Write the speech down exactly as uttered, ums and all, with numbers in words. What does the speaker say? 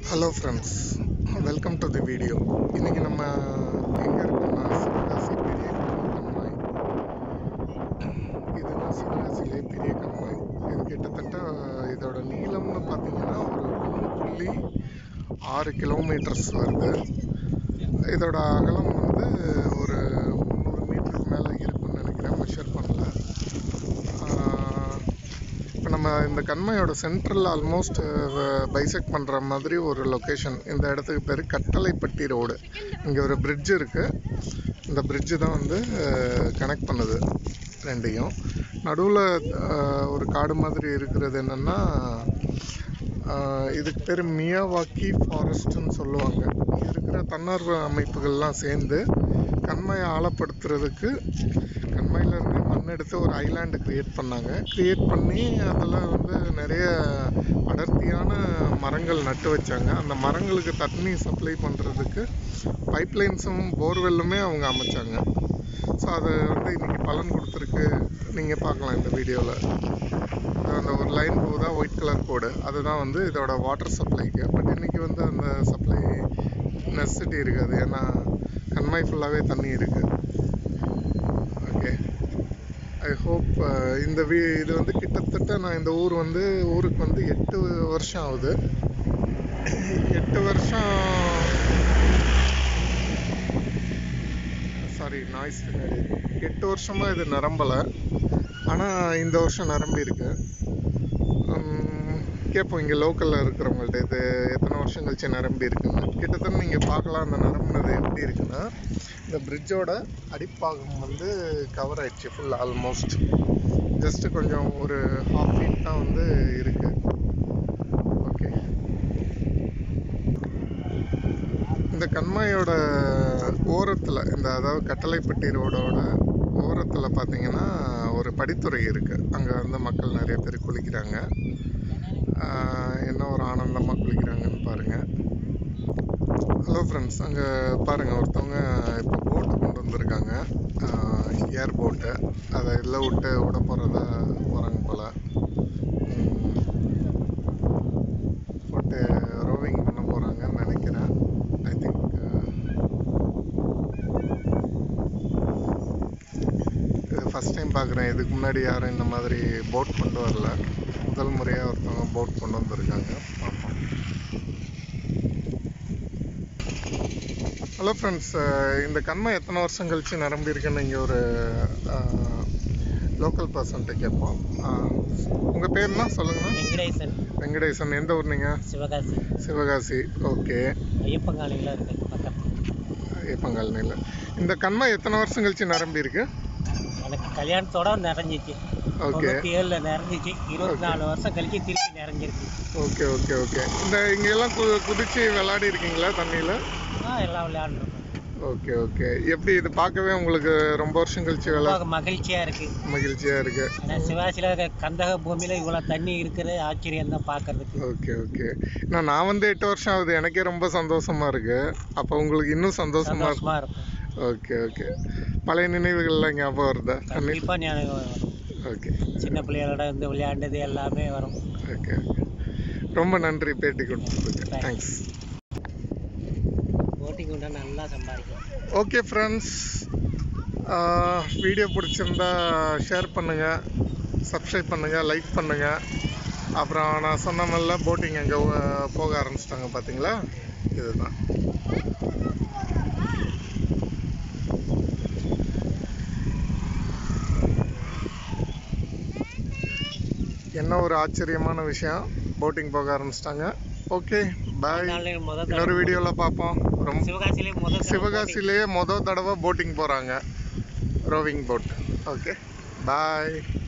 Hello friends, welcome to the video. இன்னைக்கு நம்ம எங்க இருக்கோம்னா சிவகாசி பெரிய கண்மாய். இதுதான் சிவகாசியிலே பெரிய கண்மாய். இது கிட்டத்தட்ட இதோட நீளம்னு பார்த்தீங்கன்னா ஒரு ஒன்று புள்ளி ஆறு கிலோமீட்டர்ஸ் வருது. இதோட அகலம் வந்து ஒரு முந்நூறு மீட்டருக்கு மேலே இருக்கும்னு நினைக்கிறேன், மெஷர் பண்ணல. இப்போ நம்ம இந்த கண்மாயோட சென்ட்ரல் ஆல்மோஸ்ட் பைசெக்ட் பண்ணுற மாதிரி ஒரு லொக்கேஷன். இந்த இடத்துக்கு பேர் கட்டளைப்பட்டி ரோடு. இங்கே ஒரு பிரிட்ஜ் இருக்குது. இந்த பிரிட்ஜு தான் வந்து கனெக்ட் பண்ணுது ரெண்டையும். நடுவில் ஒரு காடு மாதிரி இருக்கிறது என்னென்னா, இதுக்கு பேர் மியாவாக்கி ஃபாரஸ்ட்டுன்னு சொல்லுவாங்க. இங்கே இருக்கிற தன்னார்வ அமைப்புகள்லாம் சேர்ந்து கண்மாயை ஆழப்படுத்துறதுக்கு கண்மாயிலேருந்து மண் எடுத்து ஒரு ஐலாண்டு க்ரியேட் பண்ணாங்க. க்ரியேட் பண்ணி அதில் வந்து நிறைய அடர்த்தியான மரங்கள் நட்டு வச்சாங்க. அந்த மரங்களுக்கு தண்ணி சப்ளை பண்ணுறதுக்கு பைப்லைன்ஸும் போர்வெல்லுமே அவங்க அமைச்சாங்க. ஸோ அது வந்து இன்றைக்கி பலன் கொடுத்துருக்கு. நீங்கள் பார்க்கலாம் இந்த வீடியோவில். அந்த ஒரு லைன் போகுதா, ஒயிட் கலர் கோடு, அதுதான் வந்து இதோட வாட்டர் சப்ளைக்கு. பட் இன்றைக்கி வந்து அந்த சப்ளை நெசசிட்டி இருக்காது, ஏன்னா கண்மாய் ஃபுல்லாகவே தண்ணி இருக்குது. ஓகே, ஐ ஹோப் இந்த வீ இது வந்து கிட்டத்தட்ட நான் இந்த ஊர் வந்து ஊருக்கு வந்து எட்டு வருஷம் ஆகுது. எட்டு வருஷம் சாரி நாய்ஸ் பின்னாடி எட்டு வருஷமாக இது நிரம்பலை. ஆனால் இந்த வருஷம் நிரம்பி இருக்கு. கேட்போம் இங்கே லோக்கலில் இருக்கிறவங்கள்ட்ட, இது எத்தனை வருஷம் கழிச்சு நிரம்பி இருக்குன்னு. கிட்டத்தட்ட நீங்கள் பார்க்கலாம் அந்த நிரம்பினது எப்படி இருக்குன்னா, இந்த பிரிட்ஜோட அடிப்பாகம் வந்து கவர் ஆயிடுச்சு ஃபுல். ஆல்மோஸ்ட் ஜஸ்ட்டு கொஞ்சம் ஒரு ஹாஃப் ஃபீட் தான் வந்து இருக்குது. ஓகே, இந்த கண்மாயோட ஓரத்தில், இந்த அதாவது கட்டளைப்பட்டி ரோடோட ஓரத்தில் பார்த்தீங்கன்னா ஒரு படித்துறை இருக்குது. அங்கே வந்து மக்கள் நிறைய பேர் குளிக்கிறாங்க. என்ன ஒரு ஆனந்தமாக குளிக்கிறாங்கன்னு பாருங்கள். ஹலோ ஃப்ரெண்ட்ஸ், அங்கே பாருங்கள், ஒருத்தவங்க இப்போ போட்டு கொண்டு வந்திருக்காங்க, ஏர் போட்டு. அதை இதில் விட்டு விட போகிறதா போகிறாங்க போல். போட்டு ரோவிங் பண்ண போகிறாங்கன்னு நினைக்கிறேன். ஐ திங்க் இது ஃபஸ்ட் டைம் பார்க்குறேன். இதுக்கு முன்னாடி யாரும் இந்த மாதிரி போட் கொண்டு வரல. முதல் முறையாக ஒருத்தவங்க போட் கொண்டு வந்திருக்காங்க. பார்ப்போம். ஹலோ ஃப்ரெண்ட்ஸ், இந்த கண்மாய் எத்தனை வருஷம் கழிச்சு நிரம்பியிருக்குன்னு இங்கே ஒரு லோக்கல் பர்சன்ட்ட கேட்போம். உங்கள் பேர்னா சொல்லுங்கண்ணா. வெங்கடேசன். வெங்கடேசன், எந்த ஊர் நீங்கள்? சிவகாசி. சிவகாசி, ஓகே. ஐயப்பங்காலையில் இருக்கு பக்கம். ஐயப்பங்காலையில். இந்த கண்மாய் எத்தனை வருஷம் கழிச்சு நிரம்பி இருக்கு? எனக்கு கல்யாணத்தோட நிறைஞ்சிச்சு. ஓகே, ஏழில் நிறைஞ்சிச்சு. இருபத்தி நாலு வருஷம் கழிச்சு திருப்பி நிறைஞ்சிருக்கு. Okay okay okay. இந்த இங்கெல்லாம் கு குதிச்சு விளையாடி இருக்கீங்களா தண்ணியில்? ஆ, எல்லாம் விளையாண்டுருக்கோம். Okay okay. எப்படி இது பார்க்கவே உங்களுக்கு ரொம்ப வருஷம் கழிச்சு விளையாட மகிழ்ச்சியாக இருக்குது. மகிழ்ச்சியாக இருக்கு. ஆனால் சிவாசியில் கந்தக பூமியில் இவ்வளோ தண்ணி இருக்கிறது ஆச்சரியம் தான் பார்க்கறதுக்கு. Okay okay. நான் நான் வந்து எட்டு வருஷம் ஆகுது. எனக்கே ரொம்ப சந்தோஷமா இருக்கு. அப்போ உங்களுக்கு இன்னும் சந்தோஷமா சந்தோஷமாக இருக்கும். Okay okay. பழைய நினைவுகள்லாம் ஞாபகம் வருதா? கண்டிப்பாக ஞாபகம் வரும். ஓகே. சின்ன பிள்ளைகளோட வந்து விளையாண்டது எல்லாமே வரும். Okay okay. ரொம்ப நன்றி பேட்டி கொடுத்ததுக்கு. தேங்க்ஸ். போட்டிங் உண்டா நல்லா சம்பாதிக்கும். ஓகே ஃப்ரெண்ட்ஸ், வீடியோ பிடிச்சிருந்தா ஷேர் பண்ணுங்கள், சப்ஸ்கிரைப் பண்ணுங்கள், லைக் பண்ணுங்கள். அப்புறம் நான் சொன்ன மாதிரிலாம் போட்டிங் அங்கே போக ஆரம்பிச்சிட்டாங்க பார்த்தீங்களா? இதுதான். என்ன ஒரு ஆச்சரியமான விஷயம், போட்டிங் போக ஆரம்பிச்சிட்டாங்க. Okay, bye. இன்னொரு வீடியோவில் பார்ப்போம். ரொம்ப சிவகாசியிலே முதல் சிவகாசிலேயே மொதல் தடவை போட்டிங் போகிறாங்க, ரோவிங் போட். ஓகே, பாய்.